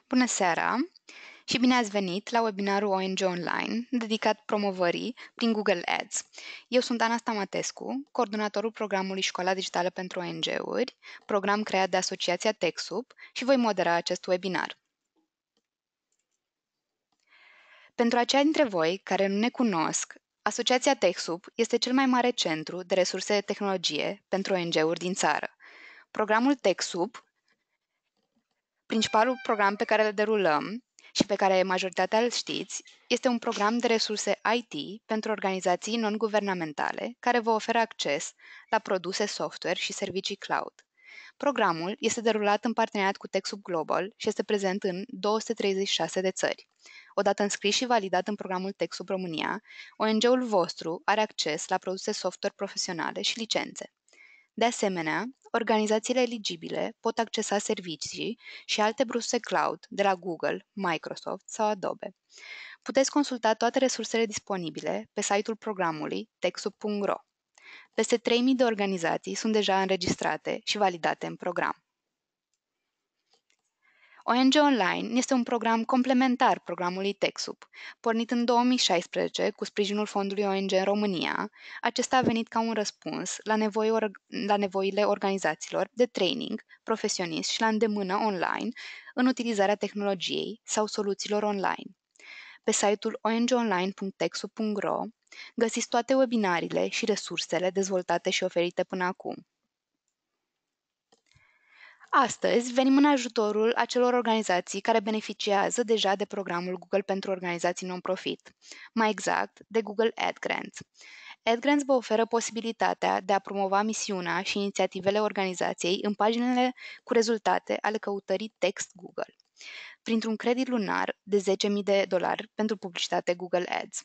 Bună seara și bine ați venit la webinarul ONG Online dedicat promovării prin Google Ads. Eu sunt Ana Stamatescu, coordonatorul programului Școala Digitală pentru ONG-uri, program creat de Asociația TechSoup și voi modera acest webinar. Pentru aceia dintre voi care nu ne cunosc, Asociația TechSoup este cel mai mare centru de resurse de tehnologie pentru ONG-uri din țară. Programul TechSoup, principalul program pe care îl derulăm și pe care majoritatea îl știți, este un program de resurse IT pentru organizații non-guvernamentale care vă oferă acces la produse software și servicii cloud. Programul este derulat în parteneriat cu TechSoup Global și este prezent în 236 de țări. Odată înscris și validat în programul TechSoup România, ONG-ul vostru are acces la produse software profesionale și licențe. De asemenea, organizațiile eligibile pot accesa servicii și alte produse cloud de la Google, Microsoft sau Adobe. Puteți consulta toate resursele disponibile pe site-ul programului techsoup.ro. Peste 3000 de organizații sunt deja înregistrate și validate în program. ONG Online este un program complementar programului TechSoup. Pornit în 2016 cu sprijinul fondului ONG în România, acesta a venit ca un răspuns la nevoile organizațiilor de training, profesionist și la îndemână online în utilizarea tehnologiei sau soluțiilor online. Pe site-ul ongonline.techsoup.ro găsiți toate webinariile și resursele dezvoltate și oferite până acum. Astăzi venim în ajutorul acelor organizații care beneficiază deja de programul Google pentru organizații non-profit, mai exact de Google Ad Grants. Ad Grants vă oferă posibilitatea de a promova misiunea și inițiativele organizației în paginile cu rezultate ale căutării text Google, printr-un credit lunar de $10.000 pentru publicitate Google Ads.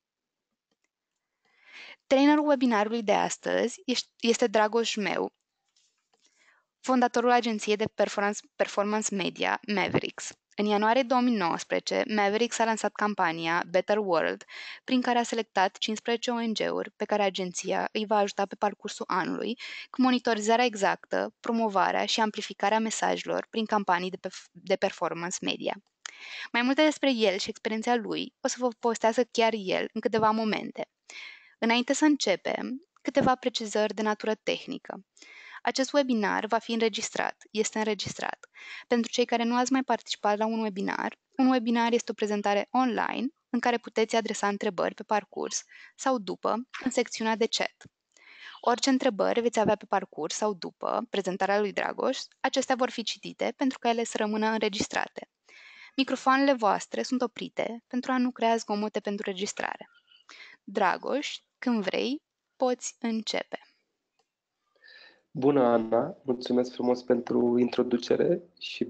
Trainerul webinarului de astăzi este Dragoș Meu, fondatorul agenției de performance media Mavericks. În ianuarie 2019, Mavericks a lansat campania Better World, prin care a selectat 15 ONG-uri pe care agenția îi va ajuta pe parcursul anului cu monitorizarea exactă, promovarea și amplificarea mesajelor prin campanii de performance media. Mai multe despre el și experiența lui o să vă povestească chiar el în câteva momente. Înainte să începem, câteva precizări de natură tehnică. Acest webinar va fi este înregistrat. Pentru cei care nu ați mai participat la un webinar este o prezentare online în care puteți adresa întrebări pe parcurs sau după în secțiunea de chat. Orice întrebări veți avea pe parcurs sau după prezentarea lui Dragoș, acestea vor fi citite pentru ca ele să rămână înregistrate. Microfoanele voastre sunt oprite pentru a nu crea zgomote pentru registrare. Dragoș, când vrei, poți începe. Bună, Ana! Mulțumesc frumos pentru introducere și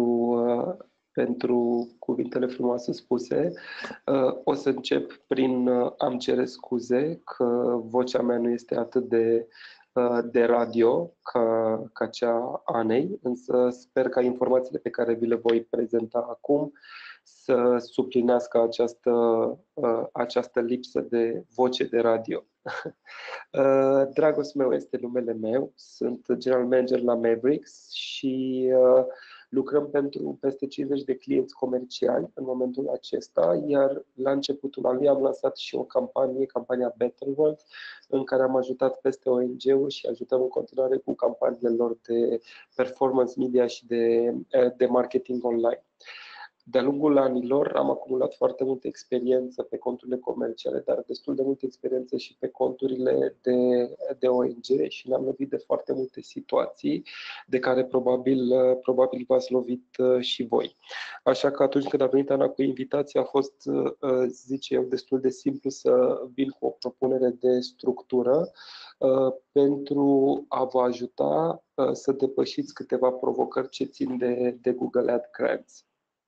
pentru cuvintele frumoase spuse. O să încep prin a-mi cere scuze că vocea mea nu este atât de radio ca cea a Anei, însă sper ca informațiile pe care vi le voi prezenta acum să suplinească această lipsă de voce de radio. Dragoș Meu este numele meu, sunt general manager la Mavericks și lucrăm pentru peste 50 de clienți comerciali în momentul acesta, iar la începutul anului am lansat și o campania Better World, în care am ajutat peste ONG-uri și ajutăm în continuare cu campaniile lor de performance media și de marketing online. De-a lungul anilor am acumulat foarte multă experiență pe conturile comerciale, dar destul de multă experiență și pe conturile de ONG și ne-am lovit de foarte multe situații de care probabil v-ați lovit și voi. Așa că atunci când a venit Ana cu invitația, a fost, zice eu, destul de simplu să vin cu o propunere de structură pentru a vă ajuta să depășiți câteva provocări ce țin de Google Ad Grants.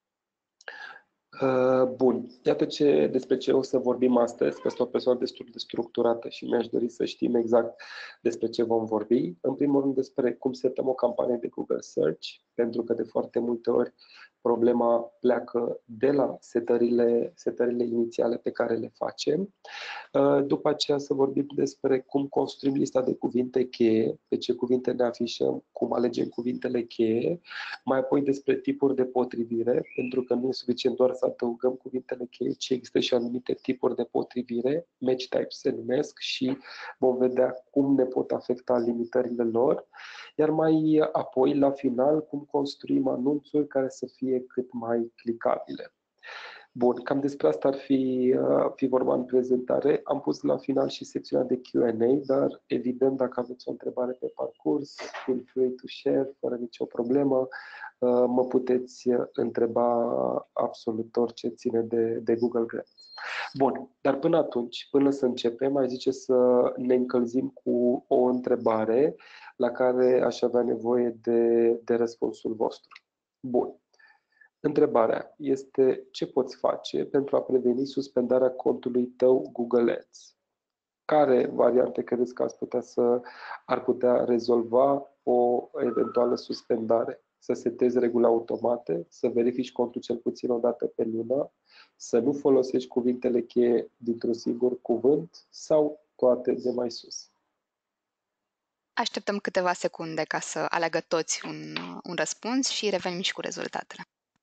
Bun, iată despre ce o să vorbim astăzi, că sunt o persoană destul de structurată și mi-aș dori să știm exact despre ce vom vorbi. În primul rând despre cum setăm o campanie de Google Search, pentru că de foarte multe ori problema pleacă de la setările inițiale pe care le facem. După aceea să vorbim despre cum construim lista de cuvinte cheie, pe ce cuvinte ne afișăm, cum alegem cuvintele cheie, mai apoi despre tipuri de potrivire, pentru că nu e suficient doar să adăugăm cuvintele cheie, ci există și anumite tipuri de potrivire, match types se numesc, și vom vedea cum ne pot afecta limitările lor, iar mai apoi, la final, cum construim anunțuri care să fie cât mai clicabile. Bun, cam despre asta ar fi vorba în prezentare. Am pus la final și secțiunea de Q&A, dar evident, dacă aveți o întrebare pe parcurs, feel free to share, fără nicio problemă. Mă puteți întreba absolut orice ține de Google Grants. Bun, dar până atunci, până să începem, mai zice să ne încălzim cu o întrebare la care aș avea nevoie de răspunsul vostru. Bun. Întrebarea este: ce poți face pentru a preveni suspendarea contului tău Google Ads? Care variante credeți că ar putea rezolva o eventuală suspendare? Să setezi reguli automate, să verifici contul cel puțin o dată pe lună, să nu folosești cuvintele cheie dintr-un singur cuvânt sau toate de mai sus? Așteptăm câteva secunde ca să aleagă toți un răspuns și revenim și cu rezultatele.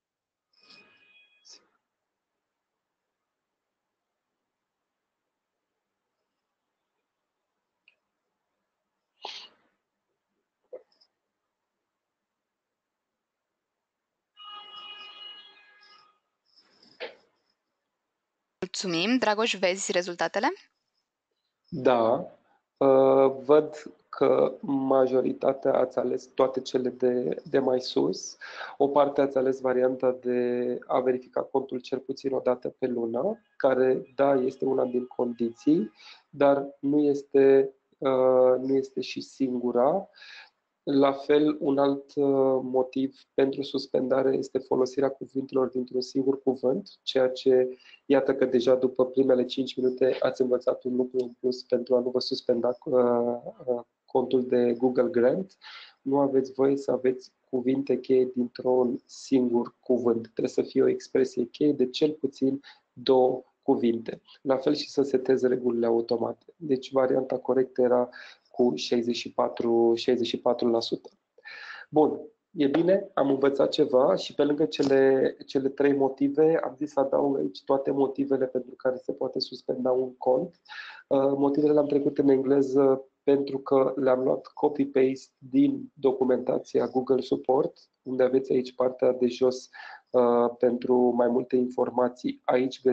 Mulțumim. Dragoș, vezi rezultatele? Da, văd că majoritatea ați ales toate cele de mai sus. O parte ați ales varianta de a verifica contul cel puțin o dată pe lună, care, da, este una din condiții, dar nu este și singura. La fel, un alt motiv pentru suspendare este folosirea cuvintelor dintr-un singur cuvânt, ceea ce, iată că deja după primele 5 minute ați învățat un lucru în plus pentru a nu vă suspenda contul de Google Grant. Nu aveți voie să aveți cuvinte cheie dintr-un singur cuvânt. Trebuie să fie o expresie cheie de cel puțin 2 cuvinte. La fel și să seteze regulile automate. Deci varianta corectă era cu 64%. Bun, e bine, am învățat ceva și pe lângă cele 3 motive, am zis să adaug aici toate motivele pentru care se poate suspenda un cont. Motivele le-am trecut în engleză pentru că le-am luat copy-paste din documentația Google Support, unde aveți aici partea de jos pentru mai multe informații. Aici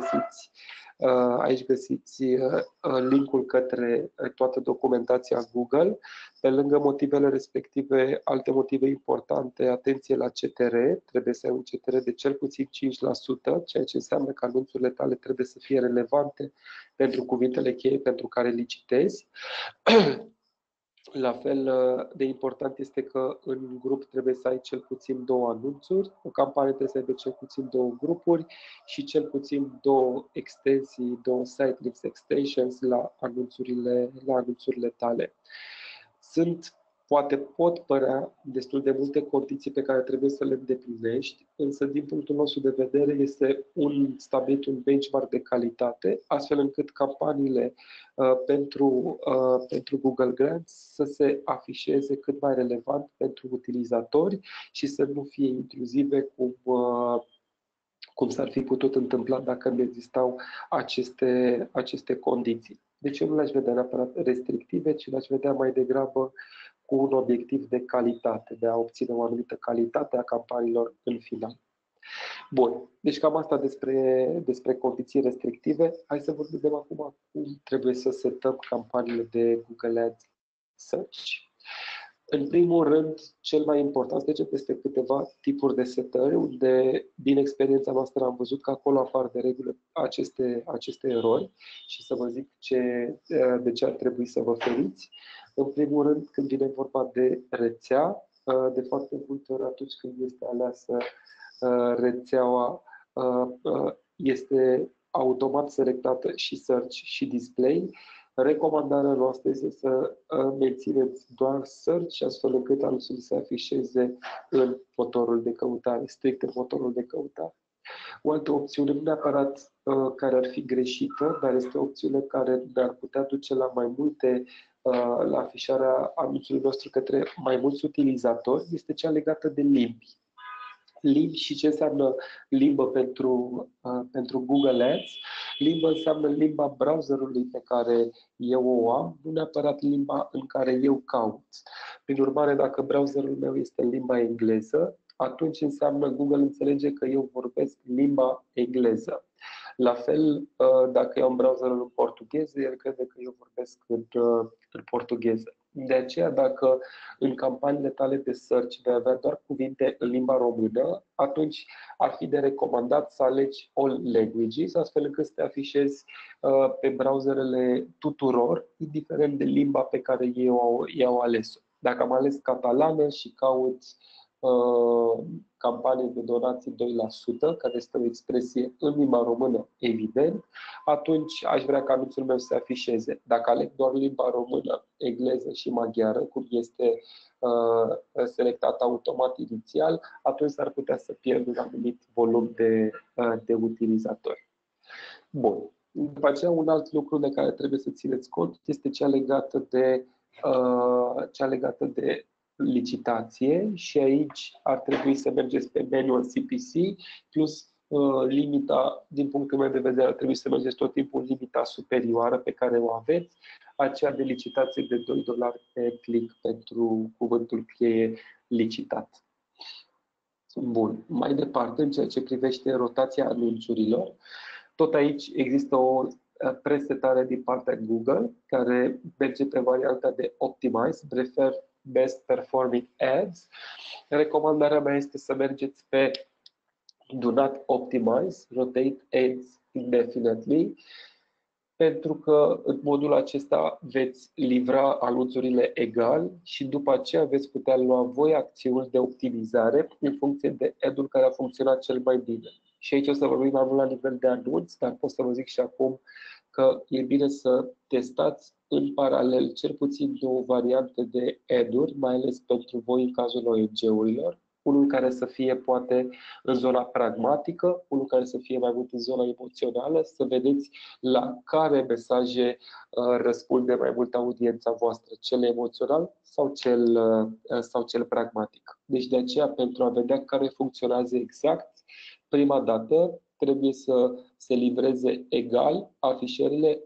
găsiți linkul către toată documentația Google. Pe lângă motivele respective, alte motive importante: atenție la CTR, trebuie să ai un CTR de cel puțin 5%, ceea ce înseamnă că anunțurile tale trebuie să fie relevante pentru cuvintele cheie pentru care licitezi. La fel de important este că în grup trebuie să ai cel puțin 2 anunțuri, o campanie trebuie să aibă cel puțin 2 grupuri și cel puțin 2 extensii, 2 site links extensions la anunțurile tale. Poate pot părea destul de multe condiții pe care trebuie să le îndeplinești, însă din punctul nostru de vedere este stabilit un benchmark de calitate, astfel încât campaniile pentru Google Grants să se afișeze cât mai relevant pentru utilizatori și să nu fie intruzive cum s-ar fi putut întâmpla dacă nu existau aceste condiții. Deci eu nu le-aș vedea neapărat restrictive, ci le-aș vedea mai degrabă cu un obiectiv de calitate, de a obține o anumită calitate a campaniilor în final. Bun, deci cam asta despre condiții restrictive. Hai să vorbim acum cum trebuie să setăm campaniile de Google Ads Search. În primul rând, cel mai important, trecem peste câteva tipuri de setări, unde, din experiența noastră, am văzut că acolo apar de regulă aceste erori și să vă zic de ce ar trebui să vă feriți. În primul rând, când vine vorba de rețea, de foarte multe ori atunci când este aleasă rețeaua, este automat selectată și search și display. Recomandarea noastră este să mențineți doar search, astfel încât anunțul să se afișeze în motorul de căutare, strict în motorul de căutare. O altă opțiune, nu neapărat care ar fi greșită, dar este o opțiune care ne-ar putea duce la mai multe, la afișarea anunțului nostru către mai mulți utilizatori, este cea legată de limbi. Limbi și ce înseamnă limbă pentru Google Ads. Limbă înseamnă limba browserului pe care eu o am, nu neapărat limba în care eu caut. Prin urmare, dacă browserul meu este în limba engleză, atunci înseamnă Google înțelege că eu vorbesc limba engleză. La fel, dacă eu am browserul în portugheză, el crede că eu vorbesc în portugheză. De aceea, dacă în campaniile tale de search vei avea doar cuvinte în limba română, atunci ar fi de recomandat să alegi all languages, astfel încât să te afișezi pe browserele tuturor, indiferent de limba pe ei i-au ales-o. Dacă am ales catalană și caut campanie de donații 2%, care este o expresie în limba română, evident, atunci aș vrea ca anunțul meu să se afișeze. Dacă aleg doar limba română, engleză și maghiară, cum este selectat automat inițial, atunci s-ar putea să pierd un anumit volum de utilizatori. Bun. După aceea, un alt lucru de care trebuie să țineți cont este cea legată de licitație și aici ar trebui să mergeți pe meniul CPC plus limita, din punctul meu de vedere, ar trebui să mergeți tot timpul limita superioară pe care o aveți, aceea de licitație de $2 pe click pentru cuvântul cheie licitat. Bun. Mai departe, în ceea ce privește rotația anunțurilor, tot aici există o presetare din partea Google care merge pe varianta de Optimize, Prefer Best Performing Ads. Recomandarea mea este să mergeți pe Do Not Optimize, Rotate Ads Indefinitely, pentru că în modul acesta veți livra anunțurile egal și după aceea veți putea lua voi acțiuni de optimizare în funcție de ad-ul care a funcționat cel mai bine. Și aici o să vorbim mai mult la nivel de anunț, dar pot să vă zic și acum că e bine să testați în paralel cel puțin două variante de ad-uri, mai ales pentru voi în cazul ONG-urilor. Unul care să fie poate în zona pragmatică, unul care să fie mai mult în zona emoțională, să vedeți la care mesaje răspunde mai mult audiența voastră, cel emoțional sau cel pragmatic. Deci de aceea, pentru a vedea care funcționează exact, prima dată trebuie să se livreze egal afișările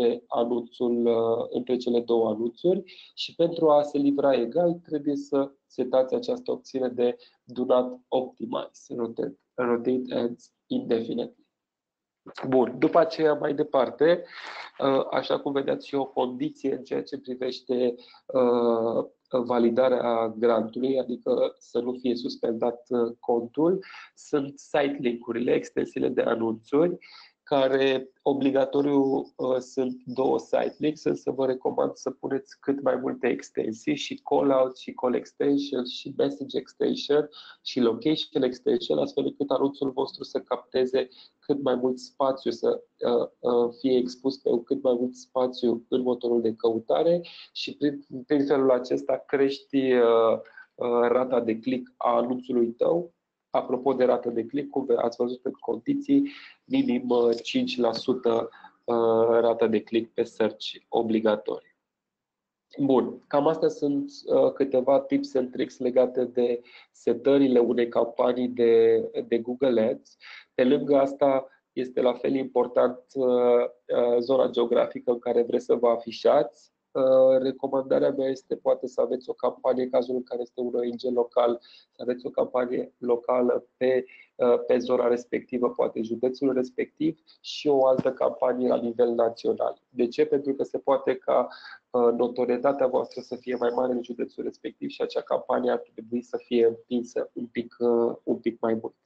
între cele două anunțuri și pentru a se livra egal trebuie să setați această opțiune de Do Not Optimize, Rotate Ads Indefinitely. Bun, după aceea mai departe, așa cum vedeați și o condiție în ceea ce privește validarea grantului, adică să nu fie suspendat contul, sunt site link-urile, extensiile de anunțuri, care obligatoriu sunt două site links, însă vă recomand să puneți cât mai multe extensii și call-out și call extension și message extension și location extension, astfel încât anunțul vostru să capteze cât mai mult spațiu, să fie expus pe cât mai mult spațiu în motorul de căutare și prin felul acesta crești rata de click a anunțului tău. Apropo de rată de click, cum ați văzut în condiții, minim 5% rată de click pe search obligatorii. Bun, cam astea sunt câteva tips and tricks legate de setările unei campanii de Google Ads. Pe lângă asta, este la fel important zona geografică în care vreți să vă afișați. Recomandarea mea este poate să aveți o campanie, în cazul în care este un ONG local, să aveți o campanie locală pe zona respectivă, poate județul respectiv, și o altă campanie la nivel național. De ce? Pentru că se poate ca notorietatea voastră să fie mai mare în județul respectiv și acea campanie ar trebui să fie împinsă un pic mai mult.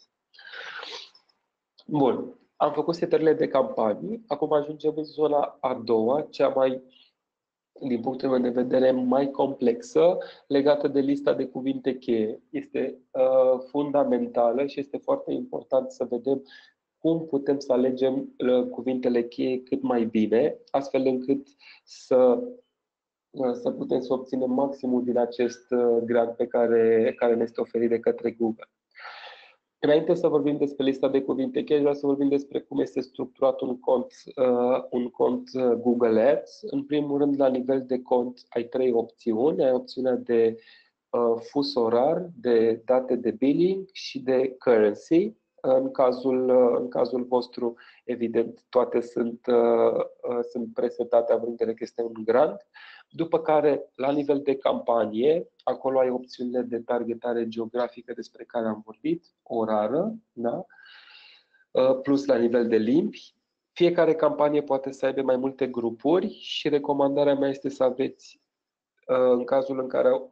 Bun. Am făcut setările de campanii, acum ajungem în zona a doua, cea mai, din punctul meu de vedere, mai complexă, legată de lista de cuvinte cheie. Este fundamentală și este foarte important să vedem cum putem să alegem cuvintele cheie cât mai bine, astfel încât să putem să obținem maximul din acest grant care ne este oferit de către Google. Înainte să vorbim despre lista de cuvinte cheie, vreau să vorbim despre cum este structurat un cont Google Ads. În primul rând, la nivel de cont, ai 3 opțiuni. Ai opțiunea de fus orar, de date de billing și de currency. În cazul vostru, evident, toate sunt presetate având în vedere că este un grant. După care, la nivel de campanie, acolo ai opțiunile de targetare geografică despre care am vorbit, orară, da? Plus la nivel de limbi. Fiecare campanie poate să aibă mai multe grupuri și recomandarea mea este să aveți, în cazul în care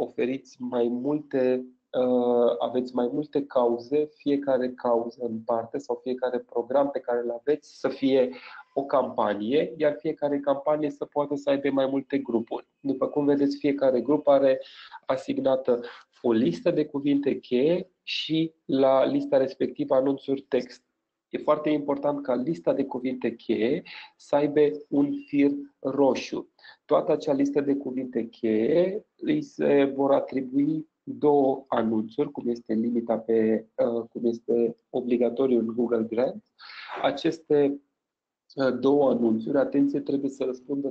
aveți mai multe cauze, fiecare cauză în parte sau fiecare program pe care îl aveți să fie o campanie, iar fiecare campanie să poată să aibă mai multe grupuri. După cum vedeți, fiecare grup are asignată o listă de cuvinte cheie și la lista respectivă anunțuri text. E foarte important ca lista de cuvinte cheie să aibă un fir roșu. Toată acea listă de cuvinte cheie îi se vor atribui 2 anunțuri, cum este limita cum este obligatoriu în Google Grant. Aceste 2 anunțuri, atenție, trebuie să răspundă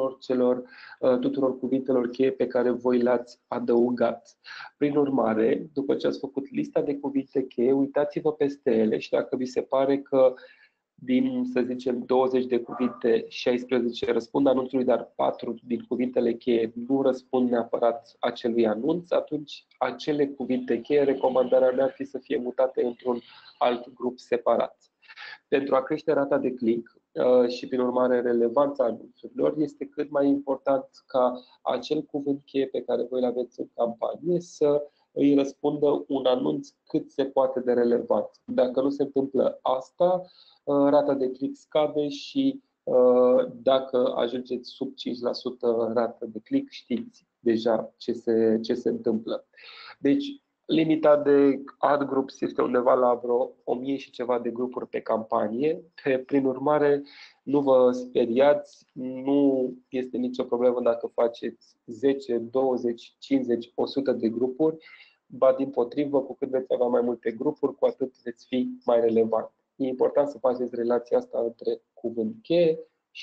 tuturor cuvintelor cheie pe care voi le-ați adăugat. Prin urmare, după ce ați făcut lista de cuvinte cheie, uitați-vă peste ele și dacă vi se pare că din, să zicem, 20 de cuvinte, 16 răspund anunțului, dar 4 din cuvintele cheie nu răspund neapărat acelui anunț, atunci acele cuvinte cheie, recomandarea mea ar fi să fie mutate într-un alt grup separat. Pentru a crește rata de click și, prin urmare, relevanța anunțurilor, este cât mai important ca acel cuvânt cheie pe care voi îl aveți în campanie să îi răspundă un anunț cât se poate de relevant. Dacă nu se întâmplă asta, rata de click scade și dacă ajungeți sub 5% rată de click, știți deja ce se întâmplă. Deci, limita de ad groups este undeva la vreo 1000 și ceva de grupuri pe campanie. Prin urmare, nu vă speriați, nu este nicio problemă dacă faceți 10, 20, 50, 100 de grupuri, ba dimpotrivă, cu cât veți avea mai multe grupuri, cu atât veți fi mai relevant. E important să faceți relația asta între cuvânt cheie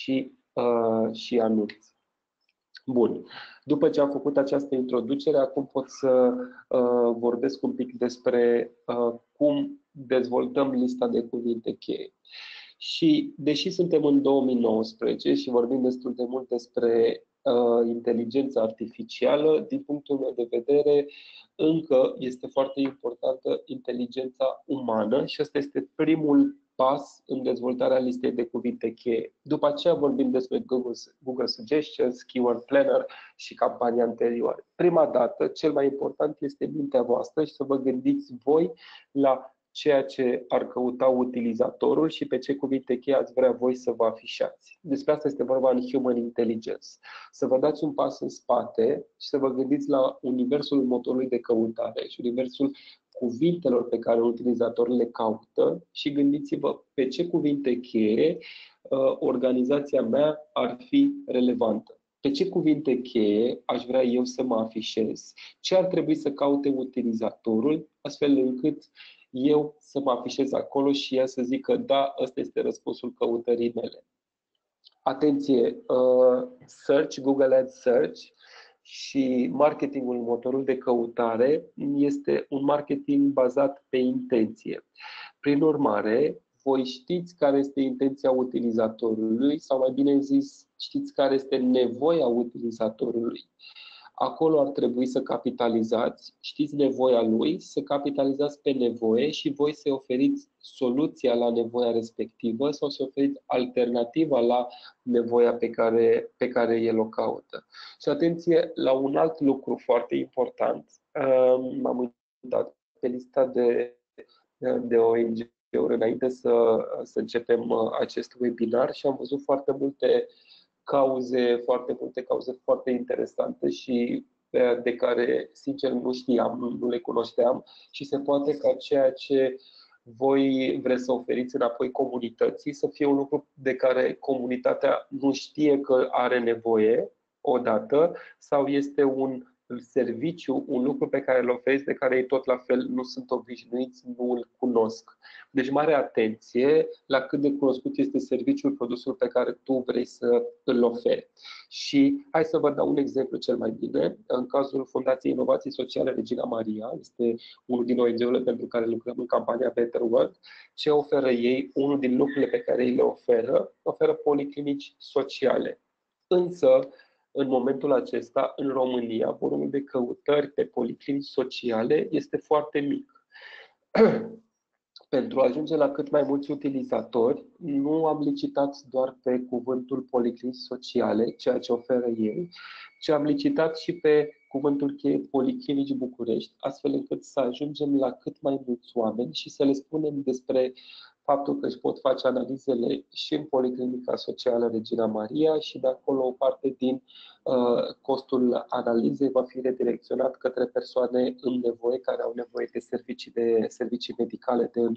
și anunț. Bun. După ce am făcut această introducere, acum pot să vorbesc un pic despre cum dezvoltăm lista de cuvinte cheie. Și deși suntem în 2019 și vorbim destul de mult despre inteligența artificială, din punctul meu de vedere, încă este foarte importantă inteligența umană și ăsta este primul pas în dezvoltarea listei de cuvinte cheie. După aceea vorbim despre Google Suggestions, Keyword Planner și campanii anterioare. Prima dată, cel mai important este mintea voastră și să vă gândiți voi la ceea ce ar căuta utilizatorul și pe ce cuvinte cheie ați vrea voi să vă afișați. Despre asta este vorba în Human Intelligence. Să vă dați un pas în spate și să vă gândiți la universul motorului de căutare și universul cuvintelor pe care utilizatorul le caută și gândiți-vă pe ce cuvinte cheie organizația mea ar fi relevantă. Pe ce cuvinte cheie aș vrea eu să mă afișez? Ce ar trebui să caute utilizatorul astfel încât eu să mă afișez acolo și ea să zică da, ăsta este răspunsul căutării mele. Atenție, Search, Google Ads Search și marketingul, motorul de căutare, este un marketing bazat pe intenție. Prin urmare, voi știți care este intenția utilizatorului sau, mai bine zis, știți care este nevoia utilizatorului. Acolo ar trebui să capitalizați, știți nevoia lui, să capitalizați pe nevoie și voi să oferiți soluția la nevoia respectivă sau să oferiți alternativa la nevoia pe care el o caută. Și atenție la un alt lucru foarte important. M-am uitat pe lista de ONG-uri înainte să începem acest webinar și am văzut foarte multe cauze foarte interesante și de care, sincer, nu știam, nu le cunoșteam și se poate ca ceea ce voi vreți să oferiți înapoi comunității, să fie un lucru de care comunitatea nu știe că are nevoie odată, sau este un serviciu, un lucru pe care îl oferiți, de care ei tot la fel nu sunt obișnuiți, nu îl cunosc. Deci mare atenție la cât de cunoscut este serviciul, produsul pe care tu vrei să îl oferi. Și hai să vă dau un exemplu cel mai bine. În cazul Fundației Inovații Sociale Regina Maria, este unul din ONG-urile pentru care lucrăm în campania Better World. Ce oferă ei? Unul din lucrurile pe care ei le oferă policlinici sociale. Însă, în momentul acesta, în România, volumul de căutări pe policlinici sociale este foarte mic. Pentru a ajunge la cât mai mulți utilizatori, nu am licitat doar pe cuvântul policlinici sociale, ceea ce oferă ei, ci am licitat și pe cuvântul cheie Policlinici București, astfel încât să ajungem la cât mai mulți oameni și să le spunem despre faptul că își pot face analizele și în Policlinica Socială Regina Maria și de acolo o parte din costul analizei va fi redirecționat către persoane în nevoie, care au nevoie de servicii medicale de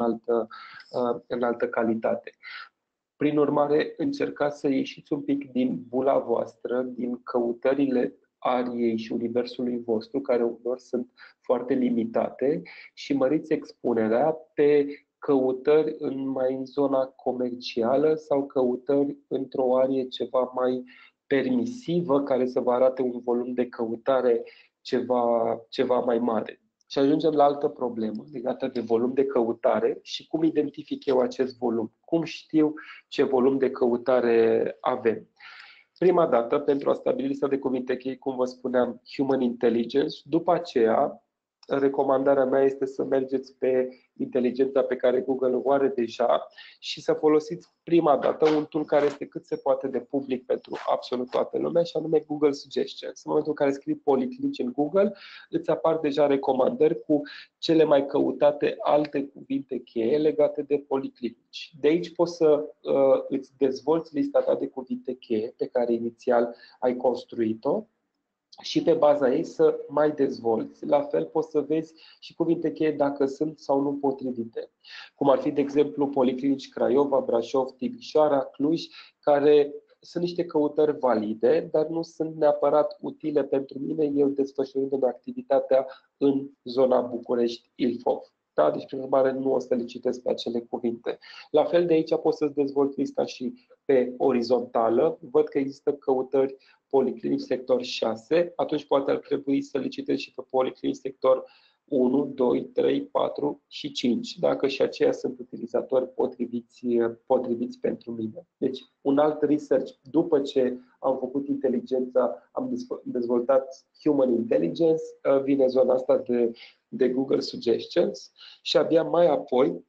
înaltă calitate. Prin urmare, încercați să ieșiți un pic din bula voastră, din căutările ariei și universului vostru, care uneori sunt foarte limitate, și măriți expunerea pe căutări mai în zona comercială sau căutări într-o arie ceva mai permisivă, care să vă arate un volum de căutare ceva mai mare. Și ajungem la altă problemă legată de volum de căutare și cum identific eu acest volum. Cum știu ce volum de căutare avem? Prima dată, pentru a stabili lista de cuvinte cheie, cum vă spuneam, Human Intelligence. După aceea, recomandarea mea este să mergeți pe inteligența pe care Google o are deja și să folosiți prima dată un tool care este cât se poate de public pentru absolut toată lumea, și anume Google Suggestions. În momentul în care scrii policlinici în Google, îți apar deja recomandări cu cele mai căutate alte cuvinte cheie legate de policlinici. De aici poți să îți dezvolți lista ta de cuvinte cheie pe care inițial ai construit-o și pe baza ei să mai dezvolți. La fel poți să vezi și cuvinte cheie dacă sunt sau nu potrivite. Cum ar fi, de exemplu, Policlinici Craiova, Brașov, Timișoara, Cluj, care sunt niște căutări valide, dar nu sunt neapărat utile pentru mine, eu desfășurându-mi activitatea în zona București-Ilfov. Da? Deci, prin urmare, nu o să le citesc pe acele cuvinte. La fel, de aici poți să-ți dezvolți lista și pe orizontală. Văd că există căutări policlinici sector 6, atunci poate ar trebui să licitezi și pe policlinici sector 1, 2, 3, 4 și 5, dacă și aceia sunt utilizatori potriviți pentru mine. Deci, un alt research, după ce am făcut inteligența, am dezvoltat Human Intelligence, vine zona asta de Google Suggestions și abia mai apoi,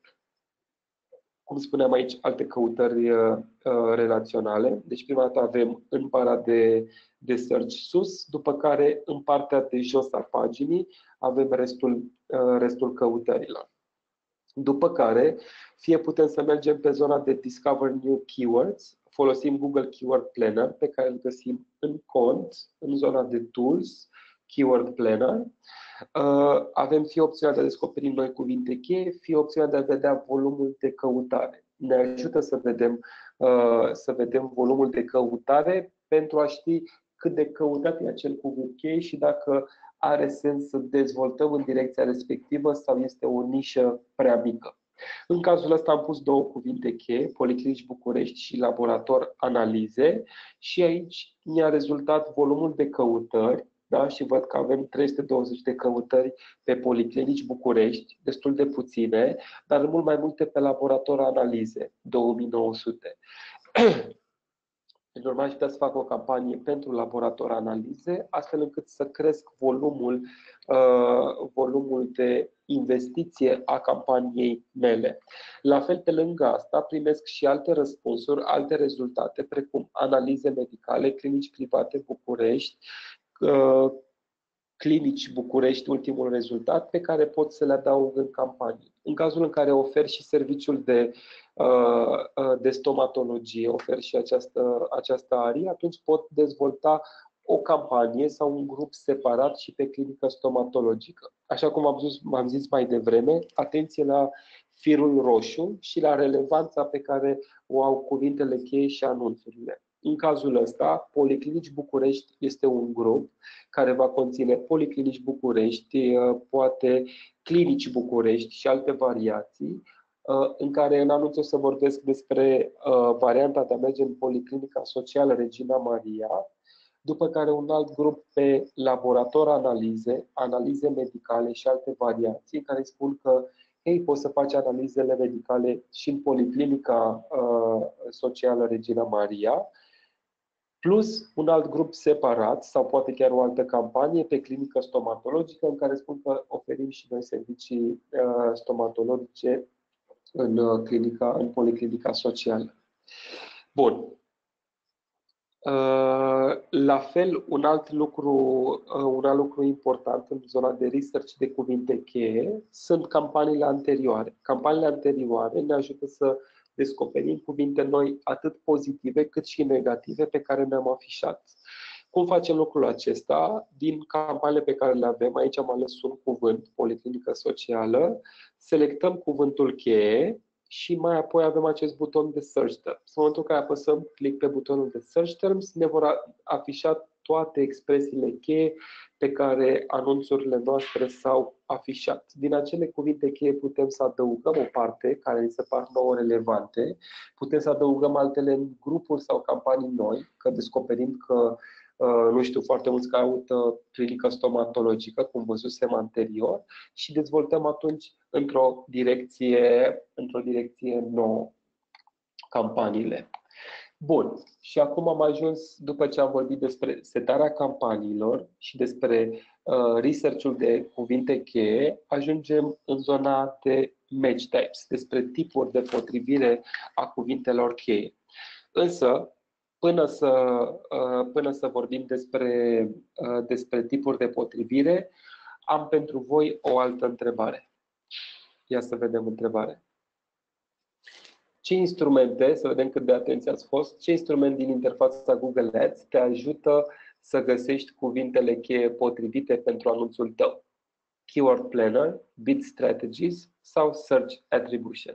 cum spuneam aici, alte căutări relaționale. Deci prima dată avem în bara de search sus, după care în partea de jos a paginii avem restul căutărilor. După care, fie putem să mergem pe zona de Discover New Keywords, folosim Google Keyword Planner, pe care îl găsim în cont, în zona de Tools, Keyword Planner. Avem fie opțiunea de a descoperi noi cuvinte cheie, fie opțiunea de a vedea volumul de căutare. Ne ajută să vedem volumul de căutare pentru a ști cât de căutat e acel cuvânt cheie și dacă are sens să dezvoltăm în direcția respectivă sau este o nișă prea mică. În cazul ăsta am pus două cuvinte cheie, Policlinici București și Laborator Analize, și aici mi-a rezultat volumul de căutări. Da? Și văd că avem 320 de căutări pe Policlinici București, destul de puține, dar mult mai multe pe Laborator Analize, 2900. În urmă aș putea să fac o campanie pentru Laborator Analize, astfel încât să cresc volumul de investiție a campaniei mele. La fel, pe lângă asta, primesc și alte răspunsuri, alte rezultate, precum analize medicale, clinici private București, Clinici București, ultimul rezultat, pe care pot să le adaug în campanie. În cazul în care ofer și serviciul de stomatologie, ofer și această arie, atunci pot dezvolta o campanie sau un grup separat și pe clinică stomatologică. Așa cum am zis mai devreme, atenție la firul roșu și la relevanța pe care o au cuvintele cheie și anunțurile. În cazul ăsta, Policlinici București este un grup care va conține Policlinici București, poate Clinici București și alte variații, în care în anunț o să vorbesc despre varianta de a merge în Policlinica Socială Regina Maria, după care un alt grup pe laborator analize medicale și alte variații, care spun că hei, poți să faci analizele medicale și în Policlinica Socială Regina Maria, plus un alt grup separat sau poate chiar o altă campanie pe clinică stomatologică în care spun că oferim și noi servicii stomatologice în Policlinica Socială. Bun. La fel, un alt lucru important în zona de research de cuvinte cheie sunt campaniile anterioare. Campaniile anterioare ne ajută să descoperim cuvinte noi atât pozitive cât și negative pe care ne-am afișat. Cum facem lucrul acesta? Din campaniile pe care le avem, aici am ales un cuvânt, Policlinică Socială, selectăm cuvântul cheie și mai apoi avem acest buton de Search Terms. În momentul în care apăsăm click pe butonul de Search Terms, ne vor afișa toate expresiile cheie pe care anunțurile noastre s-au afișat. Din acele cuvinte cheie putem să adăugăm o parte care ni se par nouă relevante, putem să adăugăm altele în grupuri sau campanii noi, că descoperim că nu știu, foarte mulți caută clinică stomatologică, cum văzusem anterior, și dezvoltăm atunci într-o direcție nouă campaniile. Bun. Și acum am ajuns, după ce am vorbit despre setarea campaniilor și despre research-ul de cuvinte cheie, ajungem în zona de match types, despre tipuri de potrivire a cuvintelor cheie. Însă, până să vorbim despre tipuri de potrivire, am pentru voi o altă întrebare. Ia să vedem întrebarea. Ce instrumente, să vedem cât de atenți ați fost, ce instrument din interfața Google Ads te ajută să găsești cuvintele cheie potrivite pentru anunțul tău? Keyword Planner, Bid Strategies sau Search Attribution?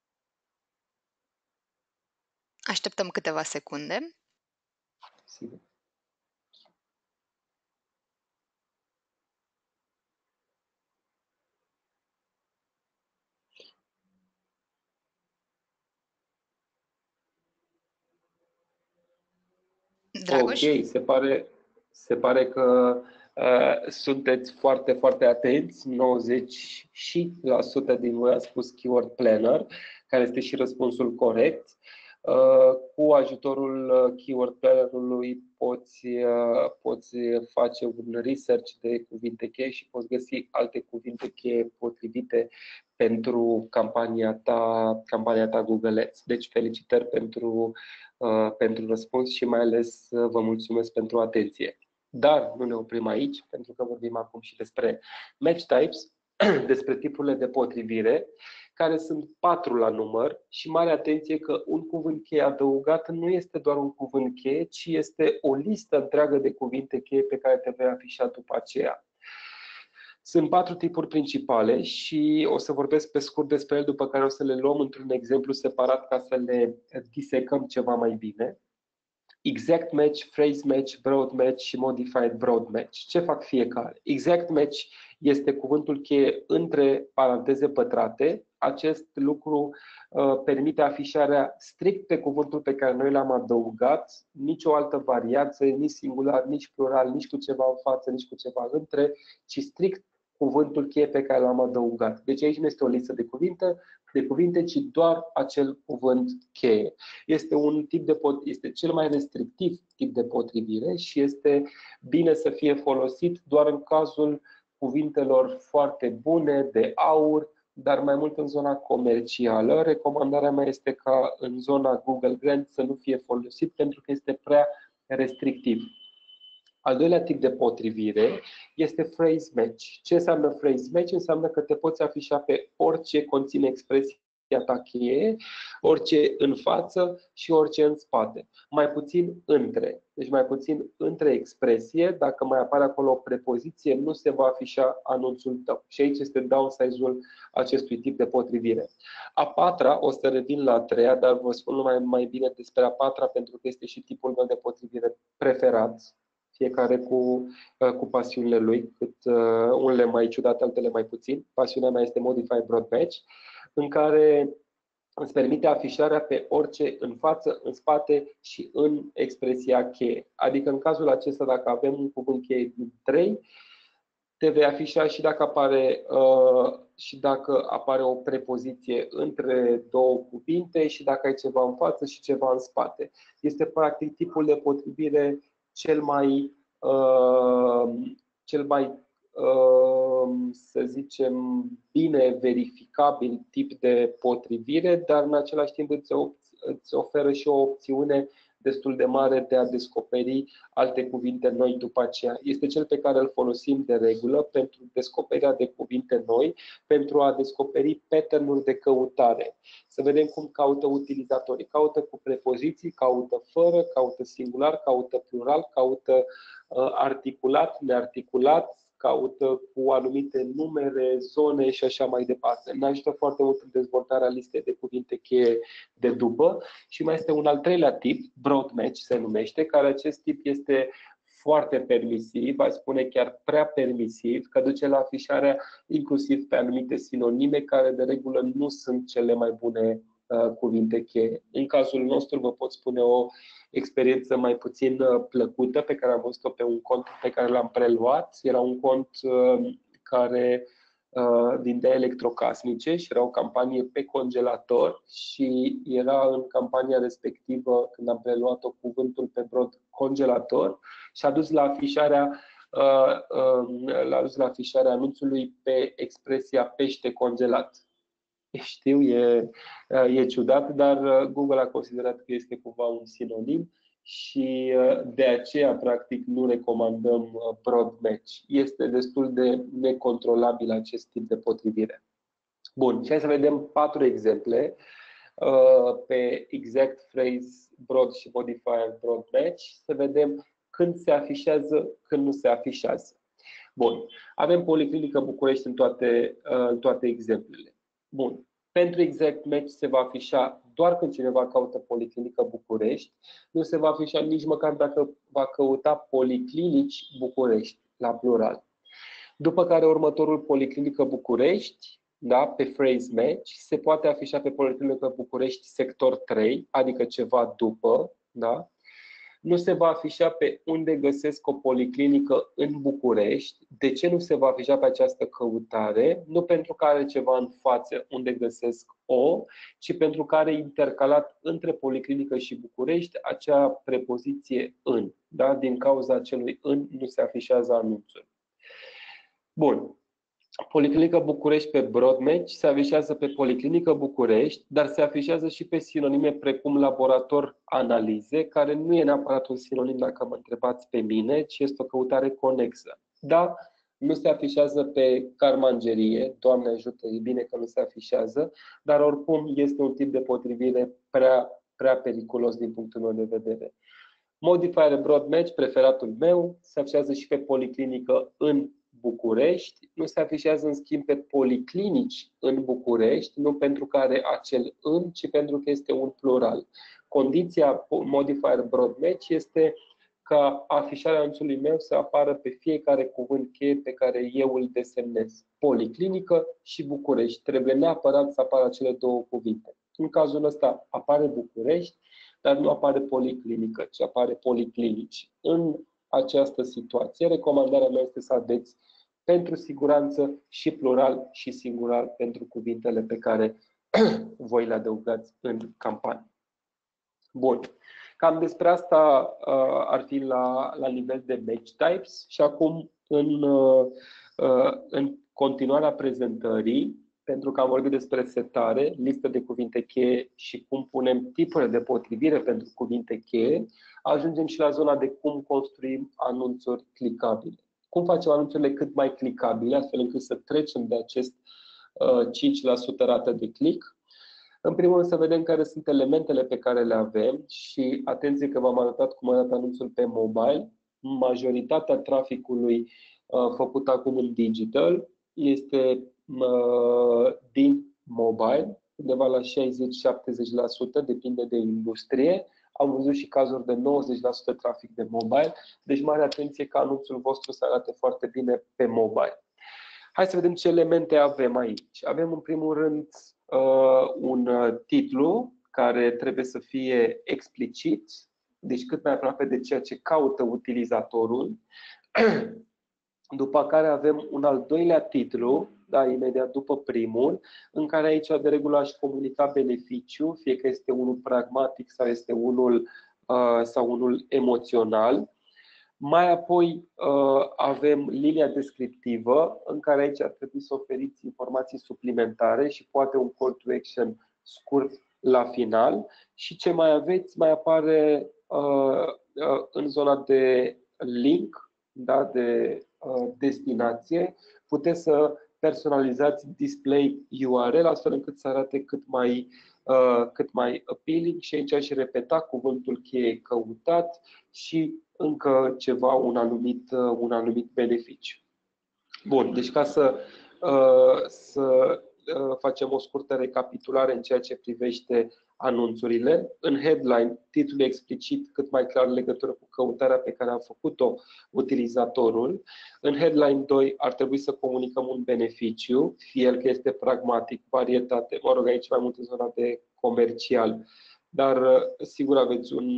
Așteptăm câteva secunde. Sigur. Dragoș? Ok, se pare că sunteți foarte, foarte atenți. 90% din voi a spus Keyword Planner, care este și răspunsul corect. Cu ajutorul Keyword Planner-ului poți face un research de cuvinte cheie și poți găsi alte cuvinte cheie potrivite pentru campania ta Google Ads. Deci felicitări pentru răspuns și mai ales vă mulțumesc pentru atenție. Dar nu ne oprim aici, pentru că vorbim acum și despre match types, despre tipurile de potrivire, care sunt 4 la număr și mare atenție că un cuvânt cheie adăugat nu este doar un cuvânt cheie, ci este o listă întreagă de cuvinte cheie pe care te vei afișa după aceea. Sunt 4 tipuri principale și o să vorbesc pe scurt despre ele, după care o să le luăm într-un exemplu separat ca să le disecăm ceva mai bine. Exact match, phrase match, broad match și modified broad match. Ce fac fiecare? Exact match este cuvântul cheie între paranteze pătrate. Acest lucru permite afișarea strict pe cuvântul pe care noi l-am adăugat, nicio altă variație, nici singular, nici plural, nici cu ceva în față, nici cu ceva între, ci strict cuvântul cheie pe care l-am adăugat. Deci aici nu este o listă de cuvinte, ci doar acel cuvânt cheie. Este cel mai restrictiv tip de potrivire și este bine să fie folosit doar în cazul cuvintelor foarte bune, de aur, dar mai mult în zona comercială. Recomandarea mea este ca în zona Google Grant să nu fie folosit pentru că este prea restrictiv. Al doilea tip de potrivire este phrase match. Ce înseamnă phrase match? Înseamnă că te poți afișa pe orice conține expresia ta cheie, orice în față și orice în spate. Mai puțin între. Deci mai puțin între expresie, dacă mai apare acolo o prepoziție, nu se va afișa anunțul tău. Și aici este downsize-ul acestui tip de potrivire. A patra, o să revin la a treia, dar vă spun mai bine despre a patra pentru că este și tipul meu de potrivire preferat, fiecare cu pasiunile lui, cât unele mai ciudate, altele mai puțin. Pasiunea mea este Modify Broad Match, în care îți permite afișarea pe orice în față, în spate și în expresia cheie. Adică în cazul acesta, dacă avem un cuvânt cheie din 3, te vei afișa și dacă apare o prepoziție între două cuvinte și dacă ai ceva în față și ceva în spate. Este practic tipul de potrivire cel mai să zicem, bine verificabil tip de potrivire, dar în același timp îți oferă și o opțiune destul de mare de a descoperi alte cuvinte noi după aceea. Este cel pe care îl folosim de regulă pentru descoperirea de cuvinte noi, pentru a descoperi pattern-uri de căutare. Să vedem cum caută utilizatorii. Caută cu prepoziții, caută fără, caută singular, caută plural, caută articulat, nearticulat, caută cu anumite numere, zone și așa mai departe. Ne ajută foarte mult în dezvoltarea listei de cuvinte cheie de după. Și mai este un al treilea tip, broad match se numește, care acest tip este foarte permisiv, aș spune chiar prea permisiv, că duce la afișarea inclusiv pe anumite sinonime care de regulă nu sunt cele mai bune cuvinte cheie. În cazul nostru vă pot spune o experiență mai puțin plăcută pe care am văzut-o pe un cont pe care l-am preluat. Era un cont care vindea electrocasnice și era o campanie pe congelator și era în campania respectivă, când am preluat-o, cuvântul pe brod congelator și a dus la afișarea anunțului pe expresia pește congelat. Știu, e ciudat, dar Google a considerat că este cumva un sinonim și de aceea, practic, nu recomandăm broad match. Este destul de necontrolabil acest tip de potrivire. Bun, și hai să vedem 4 exemple pe exact phrase broad și modifier broad match, să vedem când se afișează, când nu se afișează. Bun, avem Policlinică București în toate exemplele. Bun. Pentru exact match se va afișa doar când cineva caută Policlinică București, nu se va afișa nici măcar dacă va căuta Policlinici București, la plural. După care următorul Policlinică București, da, pe phrase match, se poate afișa pe Policlinică București sector 3, adică ceva după, da? Nu se va afișa pe unde găsesc o policlinică în București. De ce nu se va afișa pe această căutare? Nu pentru că are ceva în față unde găsesc o, ci pentru că are intercalat între policlinică și București acea prepoziție în. Da? Din cauza acelui în nu se afișează anunțul. Bun. Policlinică București pe broad match se afișează pe Policlinică București, dar se afișează și pe sinonime precum laborator analize, care nu e neapărat un sinonim dacă mă întrebați pe mine, ci este o căutare conexă. Da, nu se afișează pe carmangerie, Doamne ajută, e bine că nu se afișează, dar oricum este un tip de potrivire prea periculos din punctul meu de vedere. Modifier broad match, preferatul meu, se afișează și pe Policlinică în București, nu se afișează în schimb pe policlinici în București, nu pentru că are acel în, ci pentru că este un plural. Condiția modifier broad match este ca afișarea anunțului meu să apară pe fiecare cuvânt cheie pe care eu îl desemnez. Policlinică și București. Trebuie neapărat să apară cele două cuvinte. În cazul ăsta apare București, dar nu apare policlinică, ci apare policlinici. În această situație, recomandarea mea este să aveți pentru siguranță și plural și singular pentru cuvintele pe care voi le adăugați în campanie. Bun. Cam despre asta ar fi la nivel de match types și acum în continuarea prezentării, pentru că am vorbit despre setare, listă de cuvinte cheie și cum punem tipurile de potrivire pentru cuvinte cheie, ajungem și la zona de cum construim anunțuri clicabile. Cum facem anunțurile cât mai clicabile, astfel încât să trecem de acest 5% rată de click În primul rând să vedem care sunt elementele pe care le avem și atenție că v-am arătat cum arată anunțul pe mobile. Majoritatea traficului făcut acum în digital este din mobile, undeva la 60-70%, depinde de industrie. Am văzut și cazuri de 90% trafic de mobile, deci mare atenție ca anunțul vostru să arate foarte bine pe mobile. Hai să vedem ce elemente avem aici. Avem în primul rând un titlu care trebuie să fie explicit, deci cât mai aproape de ceea ce caută utilizatorul. După care avem un al doilea titlu, da, imediat după primul, în care aici de regulă aș comunica beneficiu, fie că este unul pragmatic sau este unul emoțional. Mai apoi avem linia descriptivă, în care aici ar trebui să oferiți informații suplimentare și poate un call to action scurt la final. Și ce mai aveți? Mai apare în zona de link, da, de destinație, puteți să personalizați display URL astfel încât să arate cât mai appealing și aici aș repeta cuvântul cheie căutat și încă ceva, un anumit beneficiu. Bun, deci ca să facem o scurtă recapitulare în ceea ce privește anunțurile. În headline, titlul explicit cât mai clar în legătură cu căutarea pe care a făcut-o utilizatorul. În headline 2 ar trebui să comunicăm un beneficiu, fie el că este pragmatic, varietate, mă rog, aici mai mult în zona de comercial, dar sigur aveți un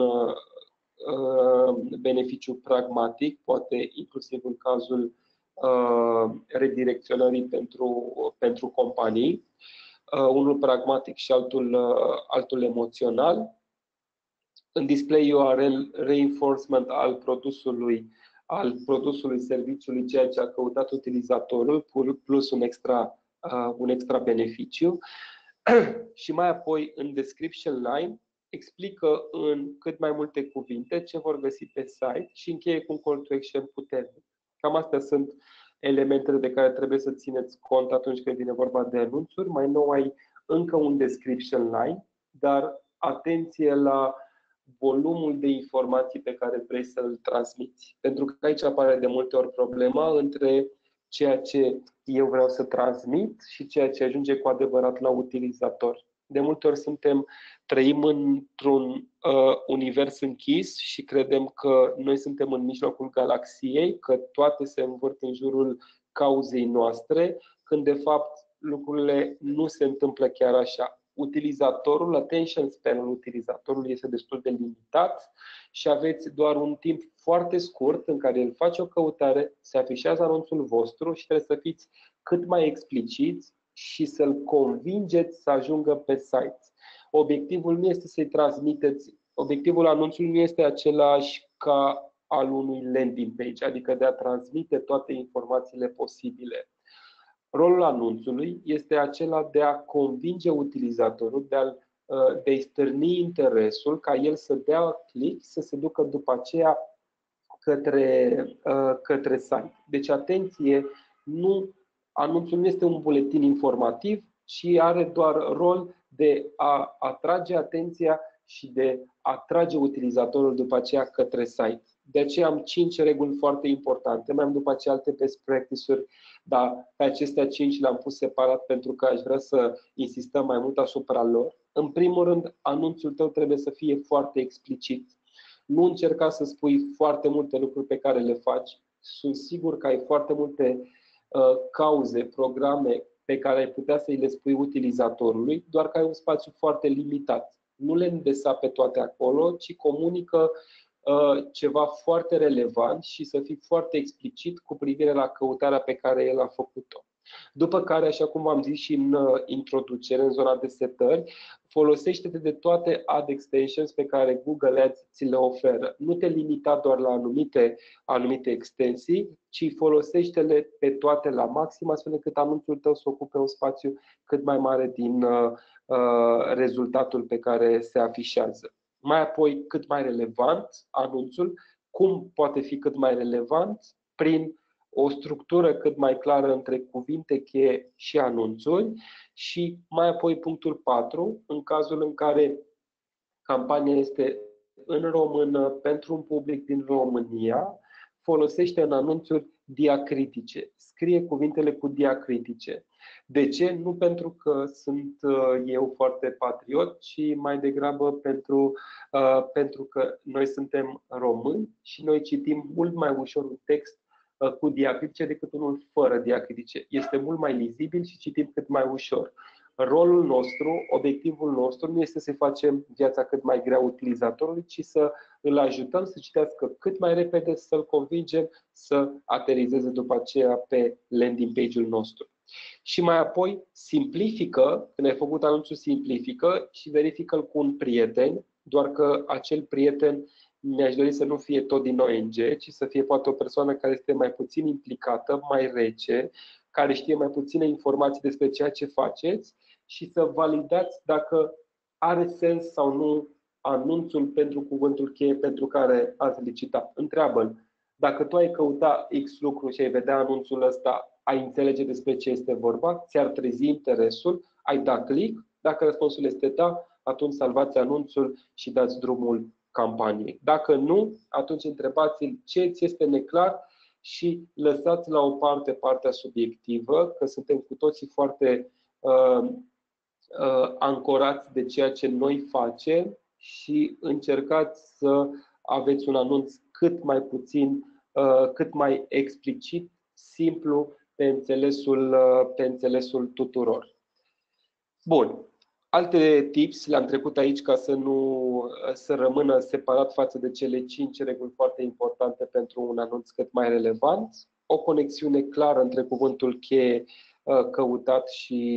beneficiu pragmatic, poate inclusiv în cazul redirecționării pentru companii, unul pragmatic și altul emoțional. În display URL, reinforcement al produsului serviciului, ceea ce a căutat utilizatorul, plus un extra beneficiu. Și mai apoi, în description line, explică în cât mai multe cuvinte ce vor găsi pe site și încheie cu un call to action puternic. Cam astea sunt elementele de care trebuie să țineți cont atunci când vine vorba de anunțuri. Mai nou ai încă un description line, dar atenție la volumul de informații pe care vrei să-l transmiți. Pentru că aici apare de multe ori problema între ceea ce eu vreau să transmit și ceea ce ajunge cu adevărat la utilizator. De multe ori trăim într-un univers închis și credem că noi suntem în mijlocul galaxiei, că toate se învârt în jurul cauzei noastre, când de fapt lucrurile nu se întâmplă chiar așa. Attention span-ul utilizatorului este destul de limitat și aveți doar un timp foarte scurt în care el face o căutare, se afișează anunțul vostru și trebuie să fiți cât mai expliciți și să-l convingeți să ajungă pe site. Obiectivul nu este să-i transmiteți, obiectivul anunțului nu este același ca al unui landing page, adică de a transmite toate informațiile posibile. Rolul anunțului este acela de a convinge utilizatorul, de a-i stârni interesul, ca el să dea click, să se ducă după aceea către site. Deci atenție, anunțul nu este un buletin informativ, ci are doar rol de a atrage atenția și de a atrage utilizatorul după aceea către site. De aceea am 5 reguli foarte importante, mai am după aceea alte best practice-uri, dar pe acestea 5 le-am pus separat pentru că aș vrea să insistăm mai mult asupra lor. În primul rând, anunțul tău trebuie să fie foarte explicit. Nu încerca să spui foarte multe lucruri pe care le faci. Sunt sigur că ai foarte multe cauze, programe pe care ai putea să le spui utilizatorului, doar că ai un spațiu foarte limitat. Nu le îndesa pe toate acolo, ci comunică ceva foarte relevant și să fii foarte explicit cu privire la căutarea pe care el a făcut-o. După care, așa cum v-am zis și în introducere, în zona de setări, folosește-te de toate ad extensions pe care Google Ads ți le oferă. Nu te limita doar la anumite extensii, ci folosește-le pe toate la maxim, astfel încât anunțul tău să ocupe un spațiu cât mai mare din rezultatul pe care se afișează. Mai apoi, cât mai relevant anunțul. Cum poate fi cât mai relevant? Prin o structură cât mai clară între cuvinte cheie și anunțuri și mai apoi punctul 4, în cazul în care campania este în română pentru un public din România, folosește în anunțuri diacritice. Scrie cuvintele cu diacritice. De ce? Nu pentru că sunt eu foarte patriot, ci mai degrabă pentru că noi suntem români și noi citim mult mai ușor un text cu diacritice decât unul fără diacritice. Este mult mai lizibil și citim cât mai ușor. Rolul nostru, obiectivul nostru nu este să facem viața cât mai grea utilizatorului, ci să îl ajutăm să citească cât mai repede, să-l convingem să aterizeze după aceea pe landing page-ul nostru. Și mai apoi simplifică, când ai făcut anunțul, simplifică și verifică-l cu un prieten, doar că acel prieten mi-aș dori să nu fie tot din ONG, ci să fie poate o persoană care este mai puțin implicată, mai rece, care știe mai puține informații despre ceea ce faceți și să validați dacă are sens sau nu anunțul pentru cuvântul cheie pentru care ați licitat. Întreabă-l, dacă tu ai căuta X lucru și ai vedea anunțul ăsta, ai înțelege despre ce este vorba, ți-ar trezi interesul, ai da click, dacă răspunsul este da, atunci salvați anunțul și dați drumul campaniei. Dacă nu, atunci întrebați-l ce ți este neclar și lăsați la o parte partea subiectivă, că suntem cu toții foarte ancorați de ceea ce noi facem și încercați să aveți un anunț cât mai explicit, simplu, pe înțelesul tuturor. Bun. Alte tips le-am trecut aici ca să rămână separat față de cele 5 reguli foarte importante pentru un anunț cât mai relevant. O conexiune clară între cuvântul cheie căutat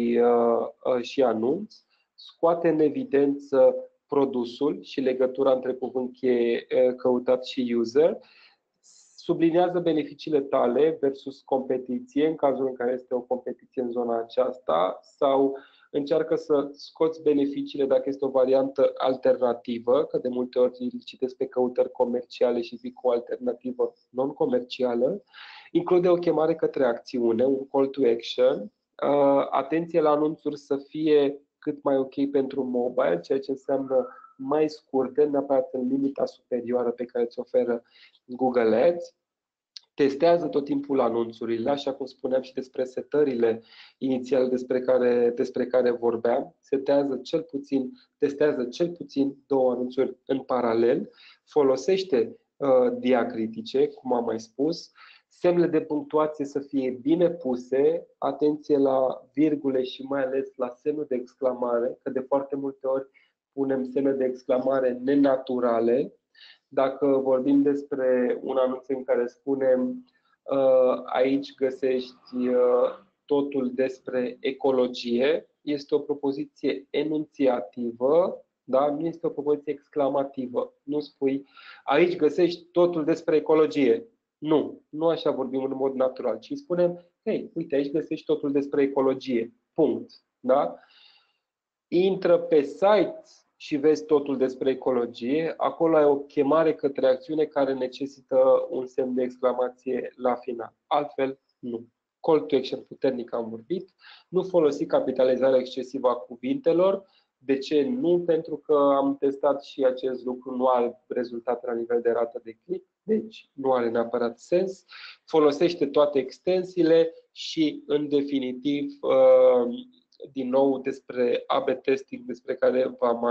și anunț. Scoate în evidență produsul și legătura între cuvânt cheie căutat și user. Subliniază beneficiile tale versus competiție, în cazul în care este o competiție în zona aceasta, sau încearcă să scoți beneficiile dacă este o variantă alternativă, că de multe ori îl citesc pe căutări comerciale și zic o alternativă non-comercială. Include o chemare către acțiune, un call to action. Atenție la anunțuri să fie cât mai ok pentru mobile, ceea ce înseamnă mai scurte, neapărat în limita superioară pe care îți oferă Google Ads. Testează tot timpul anunțurile, așa cum spuneam și despre setările inițiale despre care vorbeam. Testează cel puțin 2 anunțuri în paralel, folosește diacritice, cum am mai spus, semnele de punctuație să fie bine puse, atenție la virgule și mai ales la semnul de exclamare, că de foarte multe ori punem semne de exclamare nenaturale. Dacă vorbim despre un anunț în care spunem aici găsești totul despre ecologie, este o propoziție enunțiativă, da? Nu este o propoziție exclamativă. Nu spui aici găsești totul despre ecologie. Nu așa vorbim în mod natural, ci spunem, hei, uite, aici găsești totul despre ecologie. Punct. Da? Intră pe site și vezi totul despre ecologie, acolo ai o chemare către acțiune care necesită un semn de exclamație la final. Altfel, nu. Call to action puternic am vorbit. Nu folosi capitalizarea excesivă a cuvintelor. De ce? Nu, pentru că am testat și acest lucru nu are rezultate la nivel de rată de click, deci nu are neapărat sens. Folosește toate extensiile și, în definitiv, din nou despre AB testing, despre care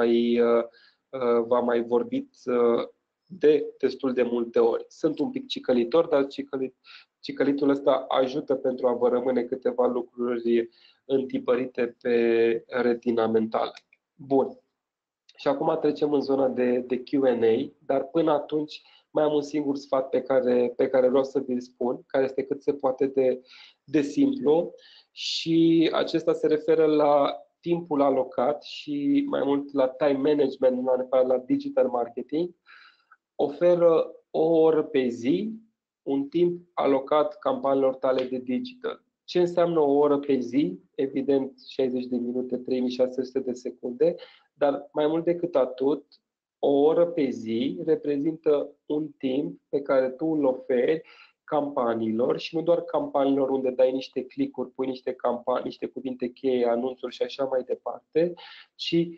v-am mai vorbit de destul de multe ori. Sunt un pic cicălitor, dar cicălitul ăsta ajută pentru a vă rămâne câteva lucruri întipărite pe retina mentală. Bun. Și acum trecem în zona de Q&A, dar până atunci mai am un singur sfat pe care vreau să vi-l spun, care este cât se poate de simplu și acesta se referă la timpul alocat și mai mult la time management, la digital marketing. Oferă o oră pe zi, un timp alocat campaniilor tale de digital. Ce înseamnă o oră pe zi? Evident, 60 de minute, 3600 de secunde, dar mai mult decât atât, o oră pe zi reprezintă un timp pe care tu îl oferi campaniilor și nu doar campaniilor unde dai niște clicuri, pui niște campanii, niște cuvinte cheie, anunțuri și așa mai departe, ci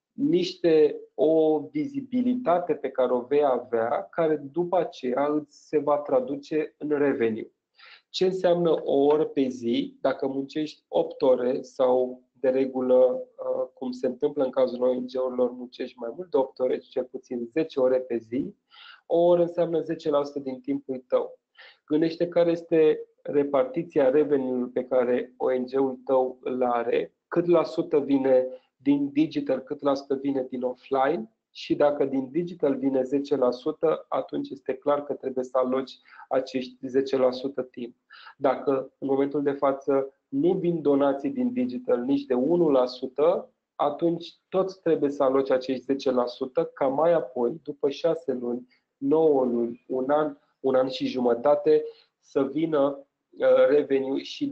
o vizibilitate pe care o vei avea, care după aceea îți se va traduce în revenue. Ce înseamnă o oră pe zi? Dacă muncești 8 ore sau de regulă, cum se întâmplă în cazul ONG-urilor, muncești mai mult de 8 ore, cel puțin 10 ore pe zi, o oră înseamnă 10% din timpul tău. Gândește care este repartiția revenue-ului pe care ONG-ul tău îl are, cât la sută vine din digital, cât la sută vine din offline și dacă din digital vine 10%, atunci este clar că trebuie să aloci acești 10% timp. Dacă în momentul de față nu vin donații din digital nici de 1%, atunci tot trebuie să aloci acești 10% ca mai apoi, după 6 luni, 9 luni, un an și jumătate, să vină revenue și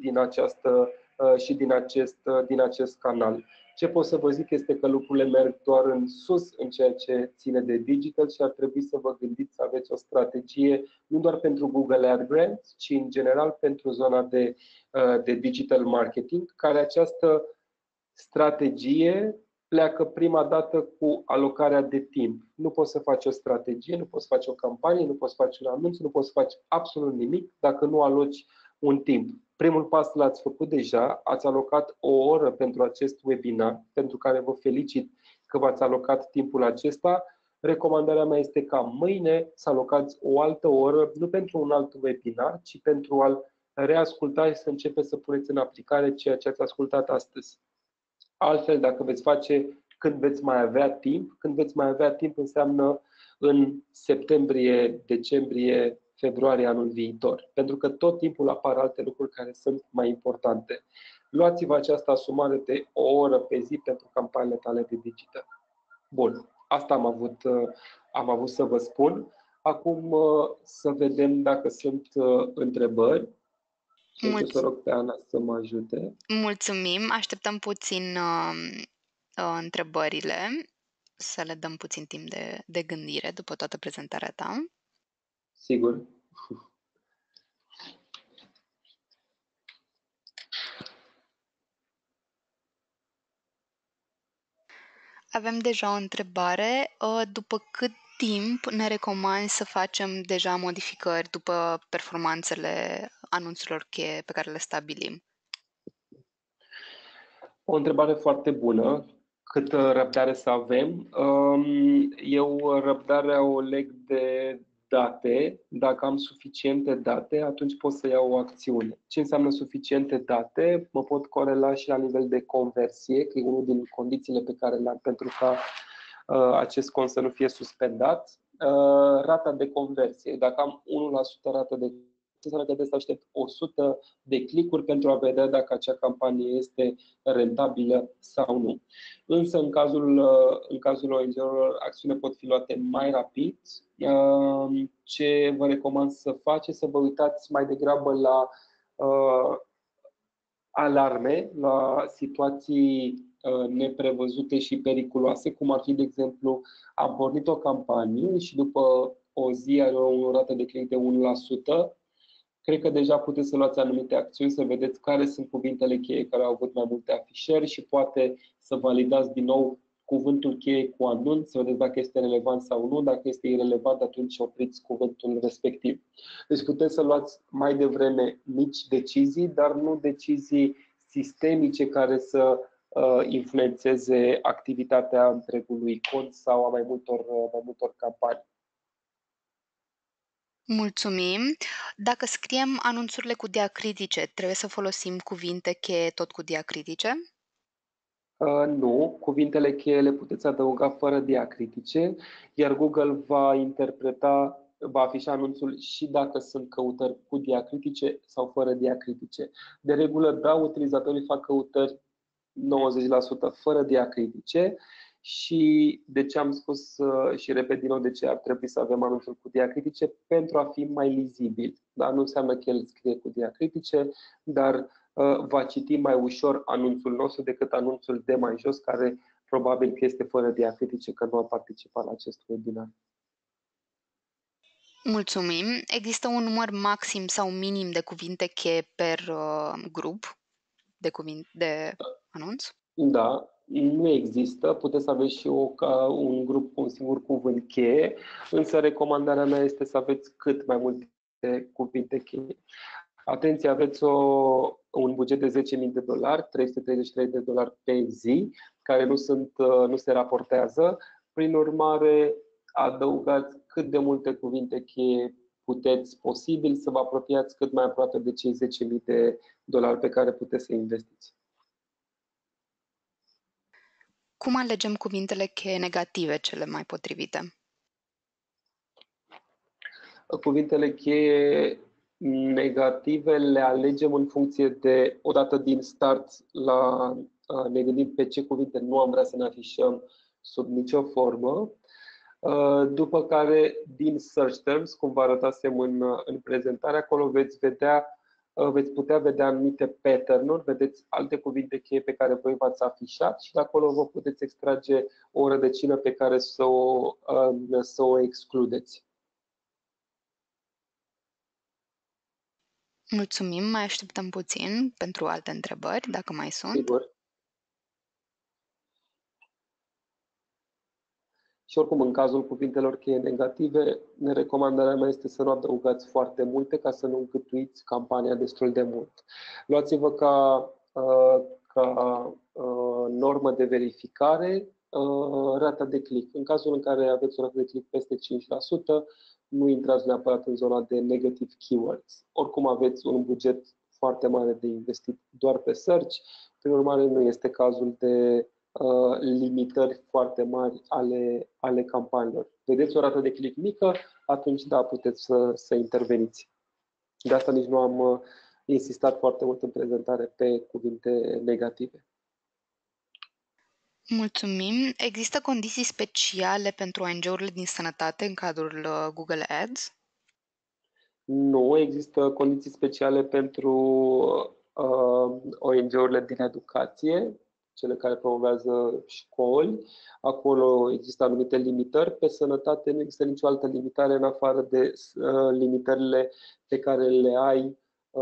din acest canal. Ce pot să vă zic este că lucrurile merg doar în sus în ceea ce ține de digital și ar trebui să vă gândiți să aveți o strategie nu doar pentru Google AdWords, ci în general pentru zona de digital marketing, care această strategie pleacă prima dată cu alocarea de timp. Nu poți să faci o strategie, nu poți să faci o campanie, nu poți să faci un anunț, nu poți să faci absolut nimic dacă nu aloci un timp. Primul pas l-ați făcut deja, ați alocat o oră pentru acest webinar, pentru care vă felicit că v-ați alocat timpul acesta. Recomandarea mea este ca mâine să alocați o altă oră, nu pentru un alt webinar, ci pentru a-l reasculta și să începeți să puneți în aplicare ceea ce ați ascultat astăzi. Altfel, dacă veți face când veți mai avea timp, când veți mai avea timp înseamnă în septembrie, decembrie, februarie anul viitor. Pentru că tot timpul apar alte lucruri care sunt mai importante. Luați-vă această asumare de o oră pe zi pentru campaniile tale de digital. Bun, asta am avut să vă spun. Acum să vedem dacă sunt întrebări. Și o să rog pe Ana să mă ajute. Mulțumim, așteptăm puțin întrebările, să le dăm puțin timp de gândire după toată prezentarea ta. Sigur. Avem deja o întrebare. După cât timp ne recomanzi să facem deja modificări după performanțele anunțurilor cheie pe care le stabilim? O întrebare foarte bună. Cât răbdare să avem? Eu răbdarea o leg de date. Dacă am suficiente date, atunci pot să iau o acțiune. Ce înseamnă suficiente date? Mă pot corela și la nivel de conversie, că e unul din condițiile pe care le-am pentru ca acest cont să nu fie suspendat. Rata de conversie. Dacă am 1% rată de înseamnă că trebuie să aștept 100 de clicuri pentru a vedea dacă acea campanie este rentabilă sau nu. Însă, în cazul ONG-urilor, acțiunile pot fi luate mai rapid. Ce vă recomand să faceți, să vă uitați mai degrabă la alarme, la situații neprevăzute și periculoase, cum ar fi, de exemplu, am pornit o campanie și după o zi are o rată de click de 1%, cred că deja puteți să luați anumite acțiuni, să vedeți care sunt cuvintele cheie care au avut mai multe afișări și poate să validați din nou cuvântul cheie cu anunț, să vedeți dacă este relevant sau nu. Dacă este irelevant, atunci opriți cuvântul respectiv. Deci puteți să luați mai devreme mici decizii, dar nu decizii sistemice care să influențeze activitatea întregului cont sau a mai multor campanii. Mulțumim. Dacă scriem anunțurile cu diacritice, trebuie să folosim cuvinte cheie tot cu diacritice? Nu, cuvintele cheie le puteți adăuga fără diacritice, iar Google va afișa anunțul și dacă sunt căutări cu diacritice sau fără diacritice. De regulă, da, utilizatorii fac căutări 90% fără diacritice și de ce am spus și repet din nou de ce ar trebui să avem anunțul cu diacritice, pentru a fi mai lizibil. Da? Nu înseamnă că el scrie cu diacritice, dar va citi mai ușor anunțul nostru decât anunțul de mai jos, care probabil că este fără diacritice, că nu a participat la acest webinar. Mulțumim. Există un număr maxim sau minim de cuvinte cheie per grup de anunț? Da, nu există. Puteți să aveți și un grup cu un singur cuvânt cheie, însă recomandarea mea este să aveți cât mai multe cuvinte cheie. Atenție, aveți un buget de $10.000, $333 pe zi, care nu se raportează. Prin urmare, adăugați cât de multe cuvinte cheie puteți posibil să vă apropiați cât mai aproape de cei $10.000 pe care puteți să investiți. Cum alegem cuvintele cheie negative cele mai potrivite? Cuvintele cheie negative le alegem în funcție de, odată din start, ne gândim pe ce cuvinte nu am vrea să ne afișăm sub nicio formă. După care, din search terms, cum vă arătasem în prezentare, acolo veți putea vedea anumite pattern-uri, vedeți alte cuvinte cheie pe care voi v-ați afișat și de acolo vă puteți extrage o rădăcină pe care să o excludeți. Mulțumim, mai așteptăm puțin pentru alte întrebări, dacă mai sunt. Sigur. Și oricum, în cazul cuvintelor cheie negative, recomandarea mea este să nu adăugați foarte multe ca să nu încătuiți campania destul de mult. Luați-vă ca normă de verificare rata de click. În cazul în care aveți o rată de click peste 5%, nu intrați neapărat în zona de negative keywords. Oricum aveți un buget foarte mare de investit doar pe search, prin urmare nu este cazul de limitări foarte mari ale campaniilor. Vedeți o rată de click mică, atunci da, puteți să interveniți. De asta nici nu am insistat foarte mult în prezentare pe cuvinte negative. Mulțumim. Există condiții speciale pentru ONG-urile din sănătate în cadrul Google Ads? Nu există condiții speciale pentru ONG-urile din educație, cele care promovează școli. Acolo există anumite limitări. Pe sănătate nu există nicio altă limitare în afară de limitările pe care le ai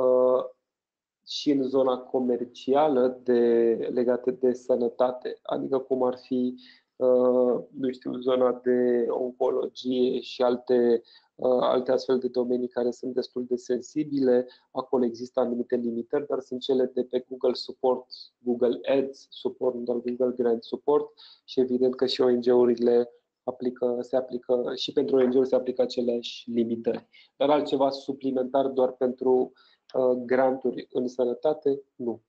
și în zona comercială legate de sănătate, adică cum ar fi, nu știu, zona de oncologie și alte astfel de domenii care sunt destul de sensibile. Acolo există anumite limitări, dar sunt cele de pe Google Support, Google Ads Support, doar Google Grant Support și evident că și ONG-urile se aplică și pentru ONG-uri se aplică aceleași limitări. Dar altceva suplimentar doar pentru granturi în sănătate, nu.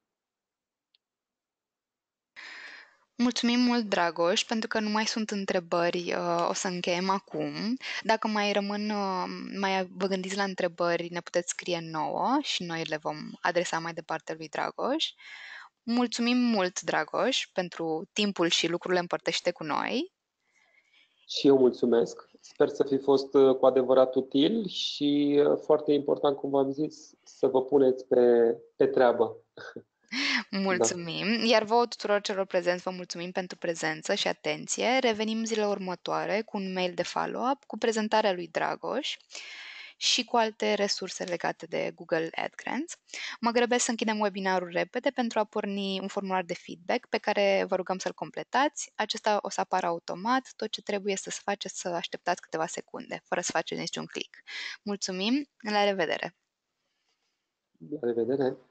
Mulțumim mult, Dragoș, pentru că nu mai sunt întrebări, o să încheiem acum. Dacă mai vă gândiți la întrebări, ne puteți scrie nouă și noi le vom adresa mai departe lui Dragoș. Mulțumim mult, Dragoș, pentru timpul și lucrurile împărtășite cu noi. Și eu mulțumesc. Sper să fi fost cu adevărat util și foarte important, cum v-am zis, să vă puneți pe treabă. Mulțumim, iar vouă tuturor celor prezenți vă mulțumim pentru prezență și atenție. Revenim zilele următoare cu un mail de follow-up cu prezentarea lui Dragoș și cu alte resurse legate de Google Ad Grants. Mă grăbesc să închidem webinarul repede pentru a porni un formular de feedback pe care vă rugăm să-l completați. Acesta o să apară automat, tot ce trebuie să faceți să așteptați câteva secunde, fără să faceți niciun click. Mulțumim, la revedere! La revedere!